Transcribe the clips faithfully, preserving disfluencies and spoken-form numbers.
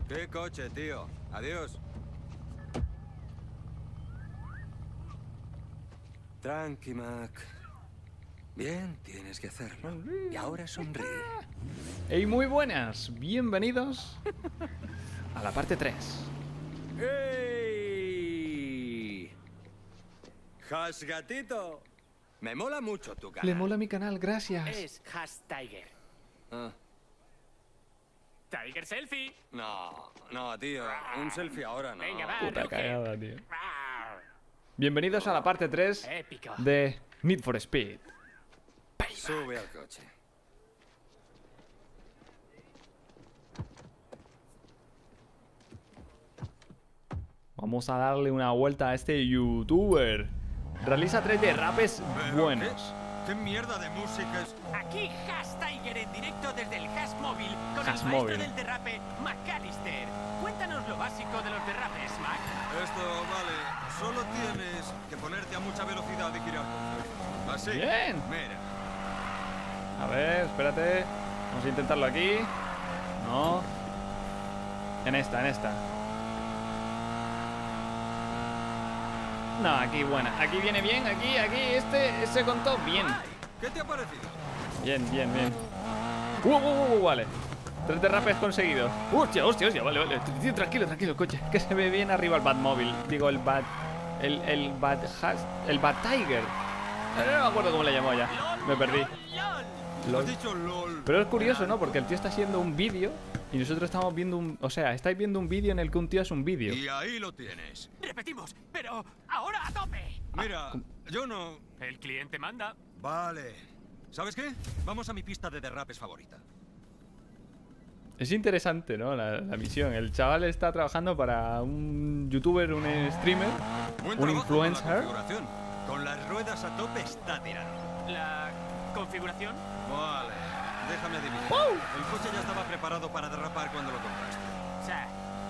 ¿Qué coche, tío? Adiós. Tranqui, Mac. Bien, tienes que hacerlo. Y ahora sonríe. Hey, muy buenas. Bienvenidos a la parte tres. ¡Ey! ¡Hasgatito! Me mola mucho tu canal. Le mola mi canal, gracias. Es Has Tiger. Ah, Tiger Selfie. no, no, tío. Un selfie ahora no. Venga, va. Puta ruge. cagada, tío. Rar. Bienvenidos a la parte tres Épico. de Need for Speed. Sube al coche. Vamos a darle una vuelta a este youtuber. Realiza tres derrapes ¿Pero buenos. ¿Qué, ¿Qué mierda de música es? Aquí Has Tiger en directo desde el Has Móvil con Has el maestro Móvil. del derrape, McAllister. Cuéntanos lo básico de los derrapes, Mac. Esto, vale. Solo tienes que ponerte a mucha velocidad y girar con fuerza. Así. Bien. Mira. A ver, espérate. Vamos a intentarlo aquí. No. En esta, en esta. No, aquí buena. Aquí viene bien, aquí, aquí. Este se contó bien. ¿Qué te ha parecido? Bien, bien, bien. Uh, uh, uh, uh, vale. Tres derrapes conseguidos. Hostia, hostia, hostia. Vale, vale. Tío, tranquilo, tranquilo, coche. Que se ve bien arriba el Batmóvil. Digo, el Bat. El, el Bat Has. El Bat Tiger. No me acuerdo cómo le llamó ya. Me perdí. Has dicho LOL. Pero es curioso, ¿no? Porque el tío está haciendo un vídeo y nosotros estamos viendo un... O sea, estáis viendo un vídeo en el que un tío hace un vídeo. Y ahí lo tienes. Repetimos, pero ahora a tope. Mira, yo no... El cliente manda. Vale. ¿Sabes qué? Vamos a mi pista de derrapes favorita. Es interesante, ¿no? La, la misión. El chaval está trabajando para un youtuber, un streamer, Buen un trabajo influencer. Con la configuración. Con las ruedas a tope está tirando. La configuración. Vale. Déjame adivinar. El coche ya estaba preparado para derrapar cuando lo compraste. O sea,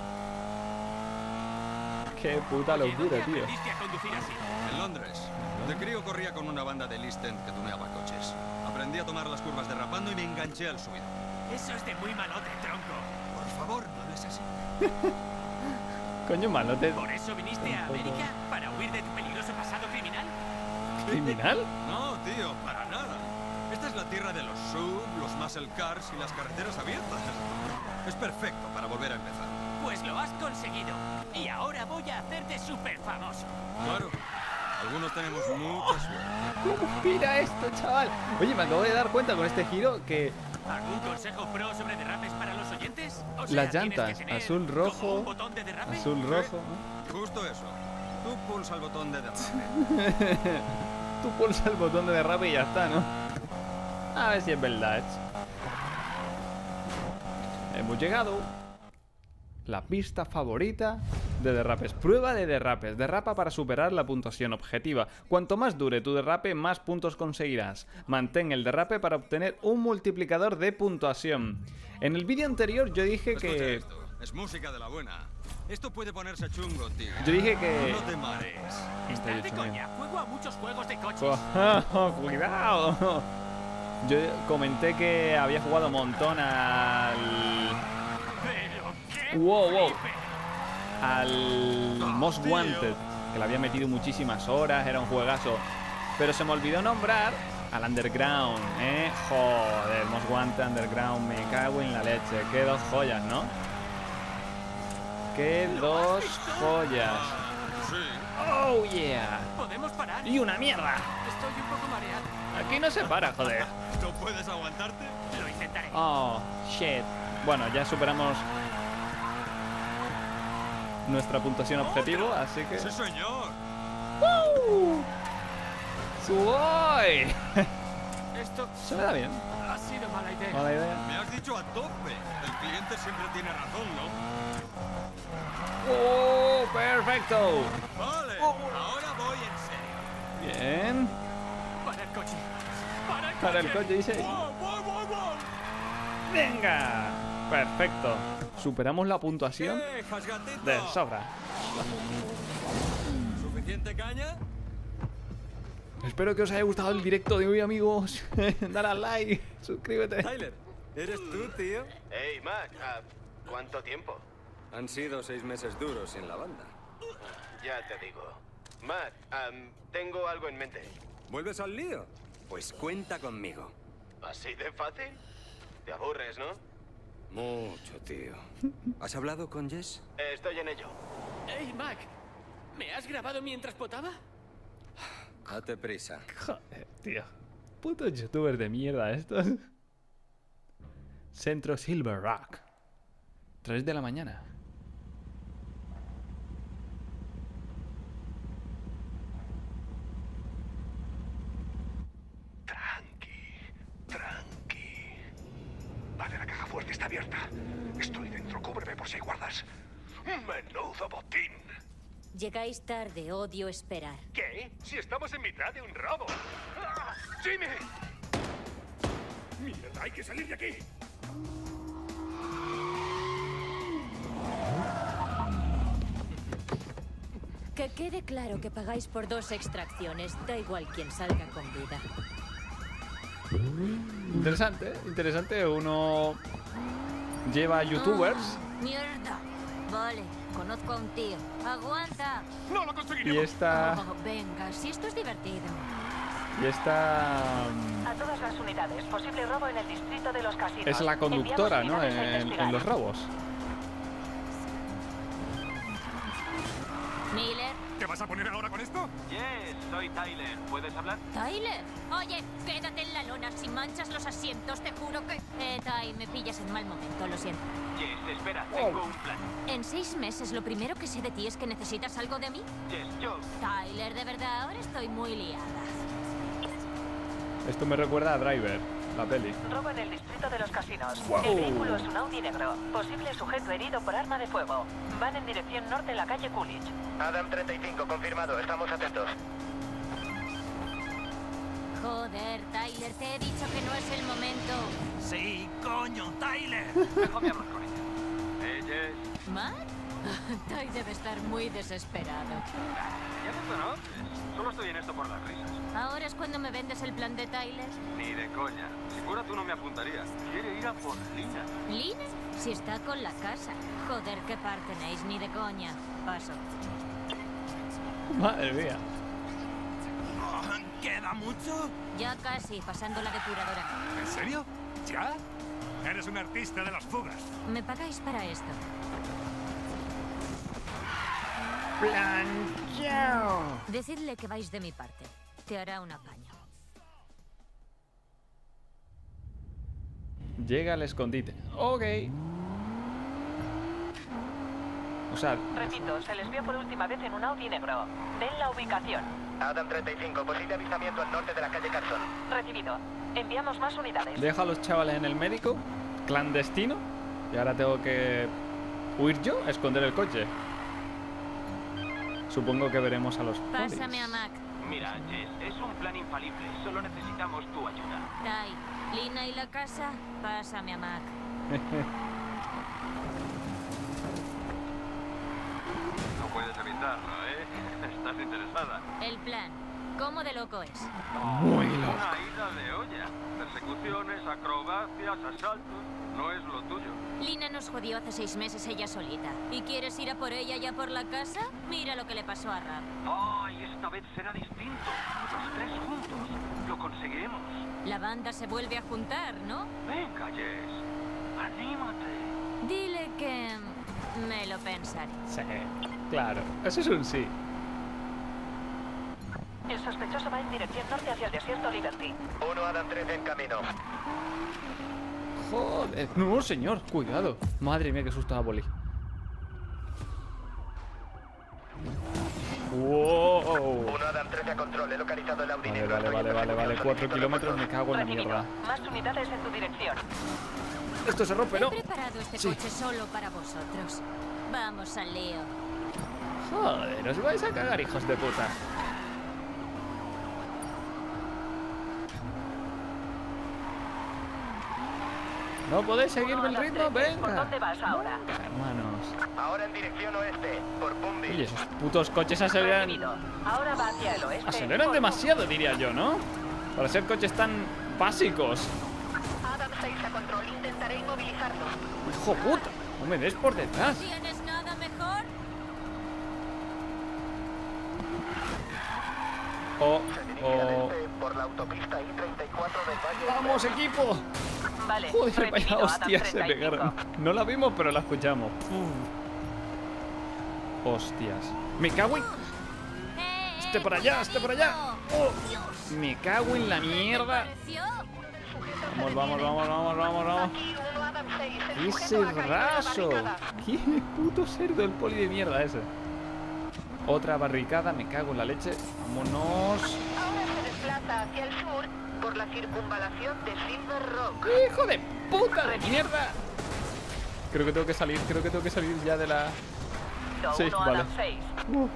Qué puta oye, locura, ¿dónde tío. aprendiste a conducir así? En Londres. De crío corría con una banda de East End que tuneaba coches. Aprendí a tomar las curvas derrapando y me enganché al subido. Eso es de muy malote, tronco. Por favor, no hables así. Coño, malote. ¿Por eso viniste a América? ¿Para huir de tu peligroso pasado criminal? ¿Criminal? No, tío, para nada. Esta es la tierra de los sub, los muscle cars y las carreteras abiertas. Es perfecto para volver a empezar. Pues lo has conseguido. Y ahora voy a hacerte súper famoso. Claro. Algunos tenemos mucha suerte. ¿Cómo gira esto, chaval? Oye, me acabo de dar cuenta con este giro que ¿Algún consejo pro sobre derrapes para los oyentes? O sea, las tienes llantas, que tener azul, como rojo, un botón de derrape. azul, rojo. Justo eso. Tú pulsa el botón de derrape. Tú pulsa el botón de derrape y ya está, ¿no? A ver si es verdad. Hemos llegado. La pista favorita de derrapes. Prueba de derrapes. Derrapa para superar la puntuación objetiva. Cuanto más dure tu derrape, más puntos conseguirás. Mantén el derrape para obtener un multiplicador de puntuación. En el vídeo anterior yo dije Escucha que... esto. Es música de la buena. Esto puede ponerse chungo, tío. Yo dije que... No te marees. Estás de coña. Juego a muchos juegos de coches. Oh, cuidado. Yo comenté que había jugado un montón al... Pero qué Wow, wow. flipe. al Most tío. Wanted, que le había metido muchísimas horas, era un juegazo. Pero se me olvidó nombrar al Underground, ¿eh? Joder, Most Wanted, Underground, me cago en la leche. Qué dos joyas, ¿no? Qué dos joyas. Sí. Oh, yeah. Podemos parar. Y una mierda. Estoy un poco mareado. Aquí no se para, joder. ¿No puedes aguantarte? Lo intentaré. Oh, shit. Bueno, ya superamos nuestra puntuación objetivo, así que... ¡Sí, señor! ¡Woo! ¡Suboy! Esto Se me da bien. ha sido mala idea. Mala idea. Me has dicho a tope. El cliente siempre tiene razón, ¿no? ¡Oh, perfecto! Vale. Ahora voy en serio. Bien. Para el coche. Para el coche. Para el coche, dice. ¡Voy, voy, voy, voy! ¡Venga! Perfecto. Superamos la puntuación ¿Qué, Hasgatito? de sobra. ¿Suficiente caña? Espero que os haya gustado el directo de hoy, amigos. Dale al like, suscríbete. Tyler, ¿eres tú, tío? Hey, Mac, ah, ¿cuánto tiempo? Han sido seis meses duros sin la banda. Ya te digo. Matt, um, tengo algo en mente. ¿Vuelves al lío? Pues cuenta conmigo. ¿Así de fácil? Te aburres, ¿no? Mucho, tío. ¿Has hablado con Jess? Eh, estoy en ello. Hey, Mac. ¿Me has grabado mientras potaba? Date prisa. Joder, tío. Putos youtubers de mierda estos. Centro Silver Rock. tres de la mañana. Tranqui, tranqui. Vale, la caja fuerte está abierta. Estoy dentro, cúbreme por si hay guardas. ¡Menudo botín! Llegáis tarde, odio esperar. ¿Qué? Si estamos en mitad de un robo. ¡Ah! ¡Jimmy! ¡Mierda, hay que salir de aquí! Que quede claro que pagáis por dos extracciones. Da igual quien salga con vida. Interesante, interesante. Uno lleva youtubers Ah, ¡mierda! Vale, conozco a un tío. ¡Aguanta! ¡No lo y conseguiremos! esta... Oh, venga, si esto es divertido. Y esta... A todas las unidades, posible robo en el distrito de los casinos. Es la conductora, Enviamos ¿no? unidades a En, investigar. en los robos. Miller, ¿Te vas a poner ahora con esto? Yes, soy Tyler. ¿Puedes hablar? Tyler. Oye, quédate en la lona. Si manchas los asientos, te juro que... Eh, Ty, me pillas en mal momento, lo siento. Yes, espera, tengo un plan. En seis meses, lo primero que sé de ti es que necesitas algo de mí. Yes, yo. Tyler, de verdad, ahora estoy muy liada. Esto me recuerda a Driver, la peli. Robo en el distrito de los casinos. Wow. El vehículo es un Audi negro. Posible sujeto herido por arma de fuego. Van en dirección norte en la calle Coolidge. Adam treinta y cinco, confirmado. Estamos atentos. Joder, Tyler, te he dicho que no es el momento. Sí, coño, Tyler. Déjame hablar con ella. Eh, Jess. ¿Matt? Ty debe estar muy desesperado. Ya no conoces. Solo estoy en esto por las risas. ¿Ahora es cuando me vendes el plan de Tyler? Ni de coña. Si fuera tú no me apuntarías. Quiere ir a por Lina. ¿Lina? Si está con la casa. Joder, qué par tenéis, ni de coña. Paso. Madre mía. Oh, ¿queda mucho? Ya casi, pasando la depuradora. ¿En serio? ¿Ya? Eres un artista de las fugas. ¿Me pagáis para esto? Planchao. Decidle que vais de mi parte. Te hará un apaño. Llega al escondite. Ok. O sea, Repito, se les vio por última vez en un Audi negro. Den la ubicación. Adam treinta y cinco, posible avistamiento al norte de la calle Carson. Recibido. Enviamos más unidades. dejo a los chavales en el médico, clandestino, y ahora tengo que huir yo, a esconder el coche. Supongo que veremos a los polis. Pásame a Mac. Mira, Jess, es un plan infalible. Solo necesitamos tu ayuda. Ty, Lina y la casa, pásame a Mac. No puedes evitarlo, ¿eh? Estás interesada. El plan. ¿Cómo de loco es? Muy loco. Una ida de olla. Persecuciones, acrobacias, asaltos. No es lo tuyo. Lina nos jodió hace seis meses ella solita. ¿Y quieres ir a por ella ya por la casa? Mira lo que le pasó a Rap. ¡Ay, esta vez será distinto! Los tres juntos. Lo conseguiremos. La banda se vuelve a juntar, ¿no? Venga, Jess. Anímate. Dile que... me lo pensaré. Sí, claro. Eso es un sí. El sospechoso va en dirección norte hacia el desierto Liberty. Uno Adam trece en camino. Joder. No, señor. Cuidado. Madre mía, qué susto a Poli. Wow. Uno Adam trece a control. He localizado el Audi Vale, negro. vale, Estoy vale, en vale, vale. persecución. Cuatro Solicito kilómetros, me refuerzos. cago en la Recibido. mierda. Más unidades en tu dirección. Esto se rompe, He ¿no? preparado este Sí. coche solo para vosotros. Vamos al lío. Joder, os vais a cagar, hijos de puta. ¿No podéis seguirme el Uno a las ritmo? trece. ¿Por Venga. dónde vas ahora? Venga, hermanos. Ahora en dirección oeste. Por Boomville. Oye, esos putos coches aceleran... Recibido. Ahora va hacia el oeste. Aceleran Por- demasiado, diría yo, ¿no? Para ser coches tan básicos. Adam seis a control. Intentaré inmovilizarlo. ¡Hijo puta! ¡No me des por detrás! ¡Tienes Oh, oh. Por la autopista I treinta y cuatro del Valle. ¡Vamos, equipo! Vale, Joder, vaya recibido, Adam hostias se treinta y cinco. pegaron. No la vimos, pero la escuchamos. Hostias. Me cago en... ¡Eh, Este por eh, allá, este por allá. Oh, Dios! me cago en la mierda. ¿Pareció? Vamos, vamos, vamos, vamos, vamos, vamos. Aquí uno, Adam seis. El ¡Qué sujeto ha caído en la cerrazo! barricada. ¡Qué puto cerdo el poli de mierda ese! Otra barricada, me cago en la leche. Vámonos. Ahora se desplaza hacia el sur por la circunvalación de Silver Rock. ¡Hijo de puta de mierda! Creo que tengo que salir, creo que tengo que salir ya de la... Sí, uno, vale. Adam seis. Uh.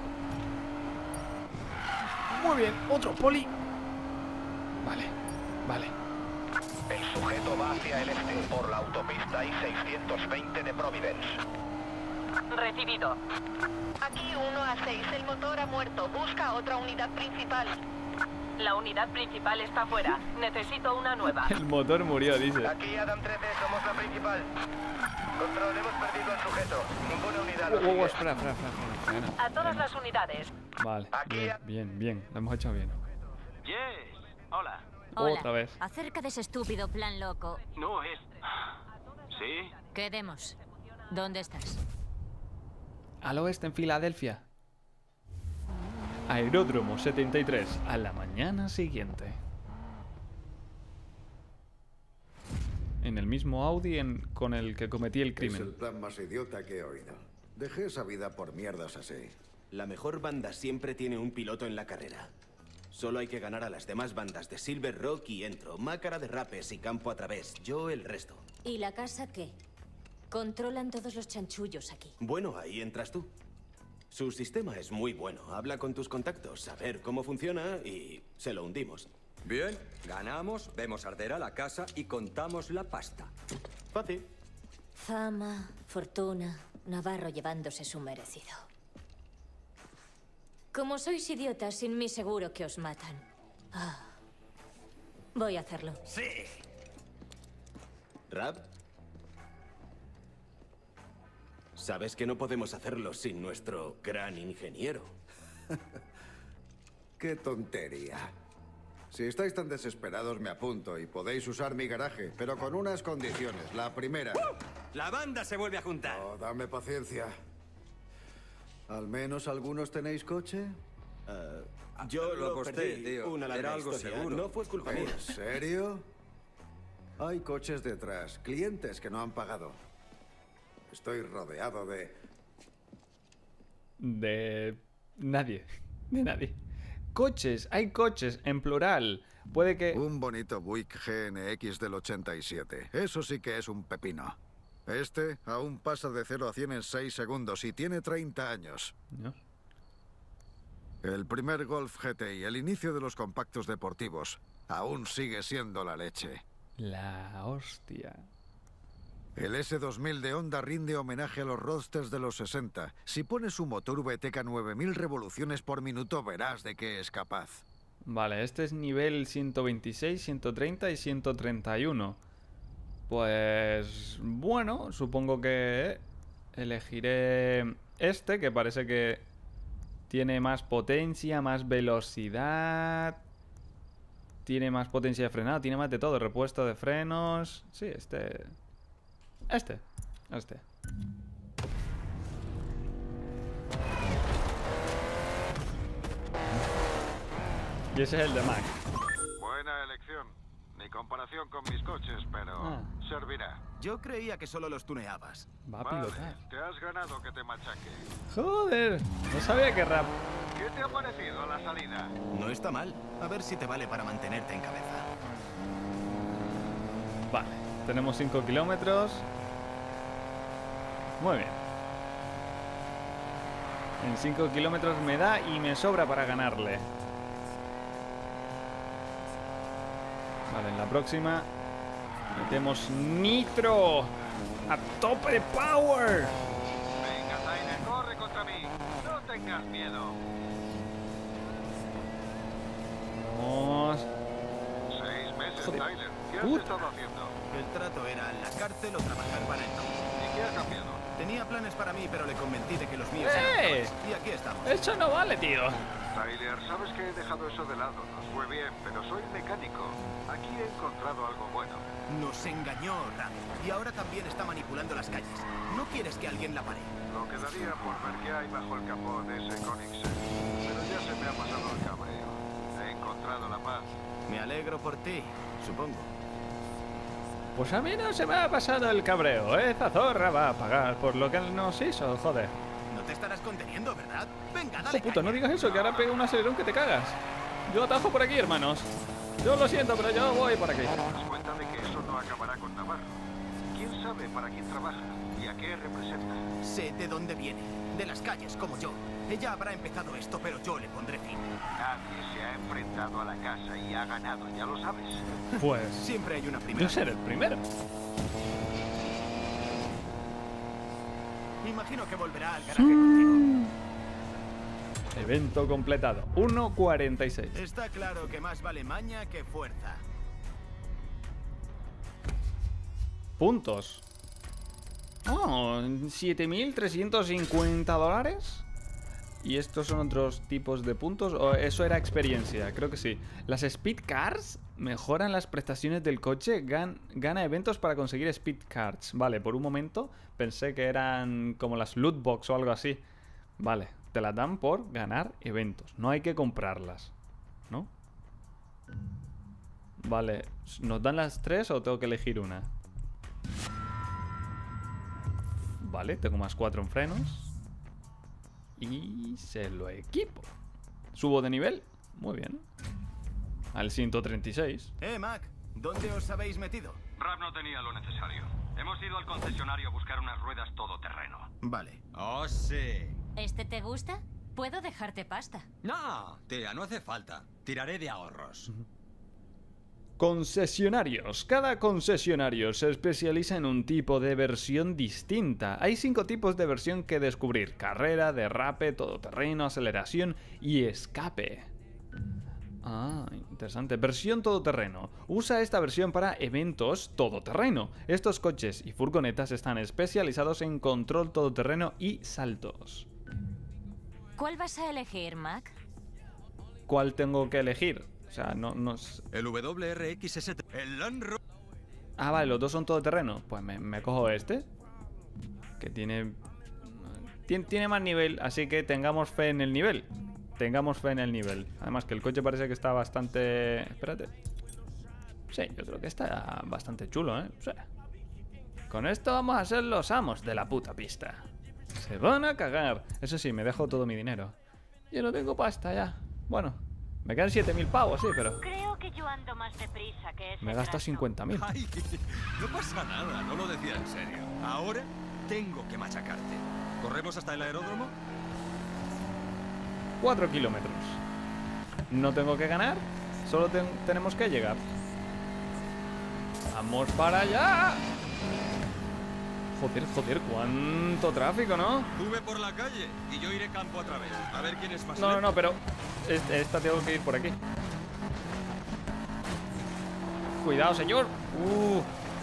Muy bien, otro poli. Vale, vale. El sujeto va hacia el este por la autopista I seiscientos veinte de Providence. Recibido. Aquí uno a seis. El motor ha muerto. Busca otra unidad principal. La unidad principal está fuera. Necesito una nueva. El motor murió, dice. Aquí Adam trece, somos la principal. Control, hemos perdido al sujeto. Ninguna unidad lo Oh, oh, sigue. espera, espera, espera, espera, frena. A todas las unidades. Vale, bien, bien, bien. Lo hemos hecho bien. Yes. Hola. Hola. Otra vez. Acerca de ese estúpido plan loco. No es... ¿Sí? Quedemos. ¿Dónde estás? Al oeste, en Filadelfia. Aeródromo setenta y tres, a la mañana siguiente. En el mismo Audi en, con el que cometí el Es el crimen. plan más idiota que he oído. Dejé esa vida por mierdas así. La mejor banda siempre tiene un piloto en la carrera. Solo hay que ganar a las demás bandas de Silver Rock y Entro, Mácara de Rapes y Campo a Través. Yo el resto. ¿Y la casa qué? Controlan todos los chanchullos aquí. Bueno, ahí entras tú. Su sistema es muy bueno. Habla con tus contactos, a ver cómo funciona y se lo hundimos. Bien, ganamos, vemos arder a la casa y contamos la pasta. Fácil. Fama, fortuna, Navarro llevándose su merecido. Como sois idiotas, sin mí seguro que os matan. Ah. Voy a hacerlo. Sí. ¿Rap? Sabes que no podemos hacerlo sin nuestro gran ingeniero. ¡Qué tontería! Si estáis tan desesperados, me apunto y podéis usar mi garaje, pero con unas condiciones. La primera... La banda se vuelve a juntar. Oh, dame paciencia. ¿Al menos algunos tenéis coche? Uh, yo lo lo, aposté, perdí. tío. Una larga Era algo historia. seguro. No fue culpa mía. ¿En serio? Hay coches detrás, clientes que no han pagado. Estoy rodeado de... De... nadie. De nadie. Coches, hay coches, en plural. Puede que... Un bonito Buick G N X del ochenta y siete. Eso sí que es un pepino. Este aún pasa de cero a cien en seis segundos y tiene treinta años. ¿No? El primer Golf G T I, el inicio de los compactos deportivos, aún sigue siendo la leche. La hostia. El S dos mil de Honda rinde homenaje a los roadsters de los sesenta. Si pones su motor V T K nueve mil revoluciones por minuto, verás de qué es capaz. Vale, este es nivel ciento veintiséis, ciento treinta y ciento treinta y uno. Pues... bueno, supongo que elegiré este, que parece que tiene más potencia, más velocidad... Tiene más potencia de frenado, tiene más de todo, repuesto de frenos... Sí, este... Este, este. Y ese es el de Mac. Buena elección. Ni comparación con mis coches, pero Ah. servirá. Yo creía que solo los tuneabas. Va a Vale, pilotar. te has ganado que te machaque. Joder, no sabía que rap. ¿Qué te ha parecido la salida? No está mal. A ver si te vale para mantenerte en cabeza. Vale, tenemos cinco kilómetros. Muy bien. En cinco kilómetros me da y me sobra para ganarle. Vale, en la próxima metemos nitro a tope de power. Venga, Tyler, corre contra mí. No tengas miedo. Vamos. Seis meses, Joder. Tyler. ¿Qué has Puta. estado haciendo? El trato era la cárcel o trabajar para el ¿Y qué ha cambiado? Tenía planes para mí, pero le convencí de que los míos ¡Eh! eran mejores. Y aquí estamos. Eso no vale, tío. Tyler, sabes que he dejado eso de lado. Nos fue bien, pero soy mecánico. Aquí he encontrado algo bueno. Nos engañó, Ram. Y ahora también está manipulando las calles. ¿No quieres que alguien la pare? Lo quedaría por ver qué hay bajo el capó de ese Koenigsegg. Pero ya se me ha pasado el cabreo. He encontrado la paz. Me alegro por ti, supongo. Pues a mí no se me ha pasado el cabreo. Esa zorra va a pagar por lo que nos hizo, joder. No te estarás conteniendo, ¿verdad? Venga, Hijo dale puta, caña. no digas eso, que ahora pega un acelerón que te cagas. Yo atajo por aquí, hermanos. Yo lo siento, pero yo voy por aquí. ¿Te das cuenta de que eso no acabará con Navarro? ¿Quién sabe para quién trabaja y a qué representa? Sé de dónde viene. De las calles, como yo. Ella habrá empezado esto, pero yo le pondré fin. Nadie se ha enfrentado a la casa y ha ganado, ya lo sabes. Pues Siempre hay una primera. yo seré el primero. Imagino que volverá al garaje contigo. Evento completado. uno cuarenta y seis. Está claro que más vale maña que fuerza. Puntos. Oh, siete mil trescientos cincuenta dólares. ¿Y estos son otros tipos de puntos? ¿O eso era experiencia? Creo que sí. Las Speed Cars mejoran las prestaciones del coche. Gan gana eventos para conseguir Speed Cars. Vale, por un momento pensé que eran como las Loot Box o algo así. Vale, te las dan por ganar eventos. No hay que comprarlas, ¿no? Vale, ¿nos dan las tres o tengo que elegir una? Vale, tengo más cuatro en frenos. Y se lo equipo. Subo de nivel. Muy bien. Al ciento treinta y seis. Eh, Mac, ¿dónde os habéis metido? Rap no tenía lo necesario. Hemos ido al concesionario a buscar unas ruedas todoterreno. Vale. Oh, sí. ¿Este te gusta? Puedo dejarte pasta. No, tía, no hace falta. Tiraré de ahorros. Concesionarios. Cada concesionario se especializa en un tipo de versión distinta. Hay cinco tipos de versión que descubrir: carrera, derrape, todoterreno, aceleración y escape. Ah, interesante. Versión todoterreno. Usa esta versión para eventos todoterreno. Estos coches y furgonetas están especializados en control todoterreno y saltos. ¿Cuál vas a elegir, Mac? ¿Cuál tengo que elegir? O sea, no... no... El W R X S, el Land Rover. Ah, vale, los dos son todoterreno. Pues me, me cojo este. Que tiene, tiene... Tiene más nivel, así que tengamos fe en el nivel. Tengamos fe en el nivel. Además que el coche parece que está bastante... Espérate. Sí, yo creo que está bastante chulo, ¿eh? Sí. Con esto vamos a ser los amos de la puta pista. Se van a cagar. Eso sí, me dejo todo mi dinero. Yo no tengo pasta ya. Bueno, me quedan siete mil pavos, sí, pero... Creo que yo ando más deprisa que ese Me gasto trasto. cincuenta mil. Ay, no pasa nada, no lo decía en serio. Ahora tengo que machacarte. ¿Corremos hasta el aeródromo? cuatro kilómetros. No tengo que ganar, solo ten- tenemos que llegar. ¡Vamos para allá! Joder, joder, cuánto tráfico, ¿no? Tú ve por la calle y yo iré campo a través. A ver quién es más No, no, lento. no, pero este- esta tengo que ir por aquí. Cuidado, señor. Uh,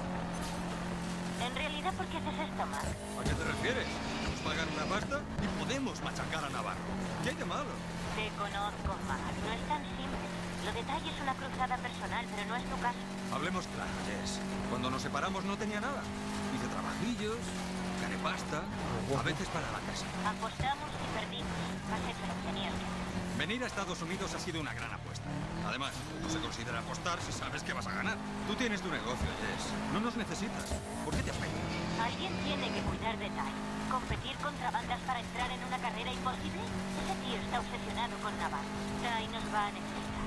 En realidad, ¿por qué haces esto, Mac? ¿A qué te refieres? Nos pagan una pasta y podemos machacar a Navarro. ¿Qué hay de malo? Te conozco, Mac. No es tan simple. Lo detalle es una cruzada personal, pero no es tu caso. Hablemos claro, Jess. Cuando nos separamos no tenía nada. Hice trabajillos, gané pasta, a veces para la casa. Apostamos y perdimos. Has hecho lo que tenías que hacer. Venir a Estados Unidos ha sido una gran apuesta. Además, no se considera apostar si sabes que vas a ganar. Tú tienes tu negocio, Jess. No nos necesitas. ¿Por qué te afecta? Alguien tiene que cuidar de Ty. ¿Competir contra bandas para entrar en una carrera imposible? Ese tío está obsesionado con Navarro. Ty nos va a necesitar.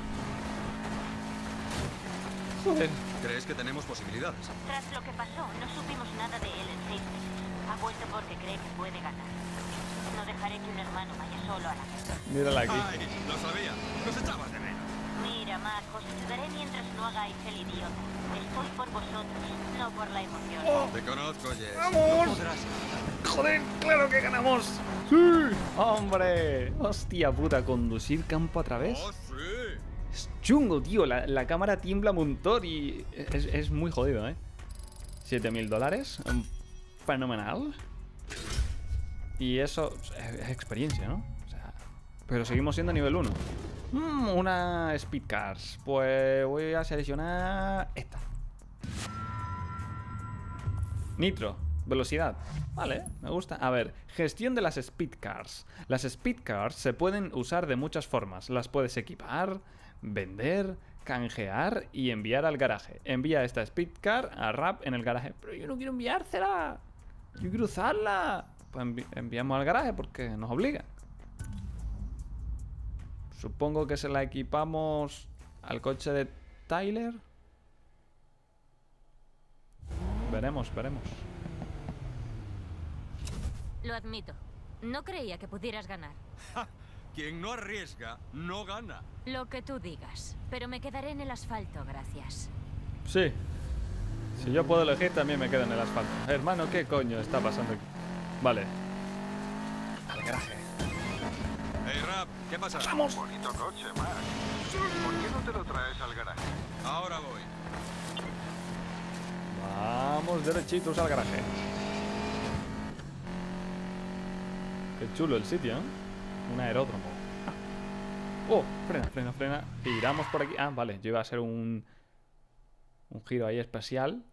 joder. ¿Crees que tenemos posibilidades? Tras lo que pasó, no supimos nada de él en seis meses. Ha vuelto porque cree que puede ganar. No dejaré que un hermano vaya solo a la guerra. Mírala aquí. ¡Ay! Lo sabía. Nos echabas de menos. Mira, Mac, os ayudaré mientras no hagáis el idiota. Estoy por vosotros, no por la emoción. Te conozco, Jess. ¡Vamos! No podrás. Joder, claro que ganamos. ¡Sí! ¡Hombre! Hostia puta, conducir campo a través. ¡Oh, sí! Es chungo, tío. La, la cámara tiembla un montón y es, es muy jodido, ¿eh? siete mil dólares. Fenomenal. Y eso es, es experiencia, ¿no? O sea, pero seguimos siendo nivel uno. Mm, una Speed Cars. Pues voy a seleccionar esta. Nitro. Velocidad. Vale, me gusta. A ver, gestión de las Speed Cars. Las Speed Cars se pueden usar de muchas formas. Las puedes equipar, vender, canjear y enviar al garaje. Envía esta Speed Car a Rap en el garaje. Pero yo no quiero enviársela. Yo quiero usarla. Pues envi enviamos al garaje porque nos obliga. Supongo que se la equipamos al coche de Tyler. Veremos, veremos. Lo admito. No creía que pudieras ganar. Ja, quien no arriesga, no gana. Lo que tú digas. Pero me quedaré en el asfalto, gracias. Sí. Si yo puedo elegir, también me quedo en el asfalto. Hermano, ¿qué coño está pasando aquí? Vale. Al garaje. Hey, Rap, ¿qué pasa? ¡Vamos! Bonito coche, Mac. ¿Por qué no te lo traes al garaje? Ahora voy. Vamos derechitos al garaje. Qué chulo el sitio, ¿eh? Un aeródromo. Ah. Oh, frena, frena, frena. Tiramos por aquí. Ah, vale, yo iba a hacer un Un giro ahí especial.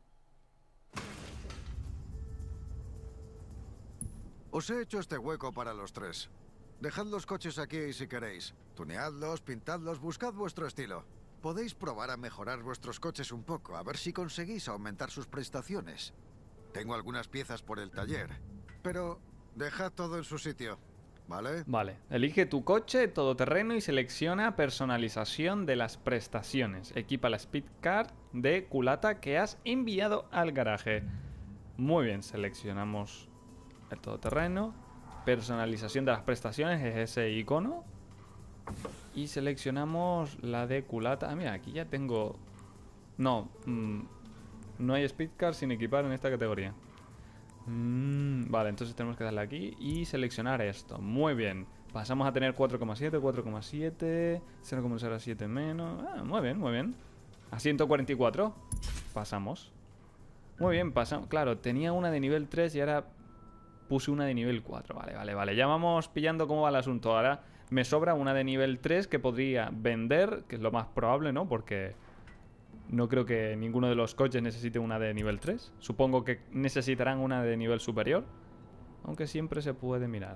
Os he hecho este hueco para los tres. Dejad los coches aquí si queréis. Tuneadlos, pintadlos, buscad vuestro estilo. Podéis probar a mejorar vuestros coches un poco, a ver si conseguís aumentar sus prestaciones. Tengo algunas piezas por el taller, pero dejad todo en su sitio, ¿vale? Vale, elige tu coche todoterreno y selecciona personalización de las prestaciones. Equipa la Speed Car de culata que has enviado al garaje. Muy bien, seleccionamos el todoterreno. Personalización de las prestaciones es ese icono. Y seleccionamos la de culata. Ah, mira, aquí ya tengo... No, mmm, no hay Speed Car sin equipar en esta categoría. Mm, vale, entonces tenemos que darle aquí y seleccionar esto. Muy bien. Pasamos a tener cuatro coma siete, cuatro coma siete, cero coma cero siete menos. Ah, muy bien, muy bien. A ciento cuarenta y cuatro. Pasamos. Muy bien, pasamos. Claro, tenía una de nivel tres y ahora puse una de nivel cuatro. Vale, vale, vale. Ya vamos pillando cómo va el asunto. Ahora me sobra una de nivel tres que podría vender, que es lo más probable, ¿no? Porque no creo que ninguno de los coches necesite una de nivel tres. Supongo que necesitarán una de nivel superior. Aunque siempre se puede mirar.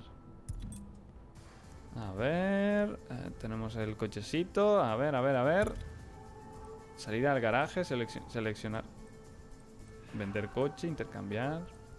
A ver... Eh, tenemos el cochecito. A ver, a ver, a ver. Salir al garaje. Selec seleccionar. Vender coche. Intercambiar.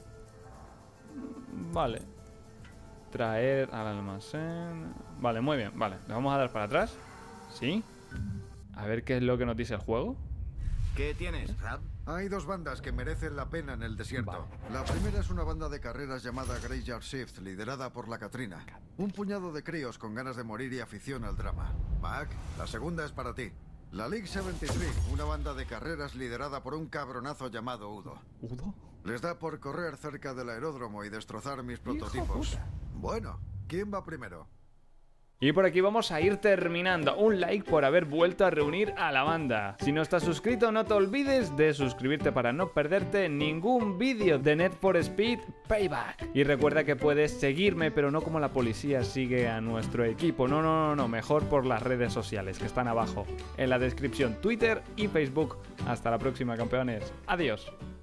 Vale. Traer al almacén. Vale, muy bien. Vale, le vamos a dar para atrás. Sí. A ver qué es lo que nos dice el juego. ¿Qué tienes, Rab? Hay dos bandas que merecen la pena en el desierto. Vale. La primera es una banda de carreras llamada Graveyard Shift, liderada por la Katrina. Un puñado de críos con ganas de morir y afición al drama. Mac, la segunda es para ti. La League setenta y tres, una banda de carreras liderada por un cabronazo llamado Udo. ¿Udo? Les da por correr cerca del aeródromo y destrozar mis prototipos. Bueno, ¿quién va primero? Y por aquí vamos a ir terminando. Un like por haber vuelto a reunir a la banda. Si no estás suscrito, no te olvides de suscribirte para no perderte ningún vídeo de Need for Speed Payback. Y recuerda que puedes seguirme, pero no como la policía sigue a nuestro equipo. No, no, no, no, mejor por las redes sociales que están abajo en la descripción, Twitter y Facebook. Hasta la próxima, campeones. Adiós.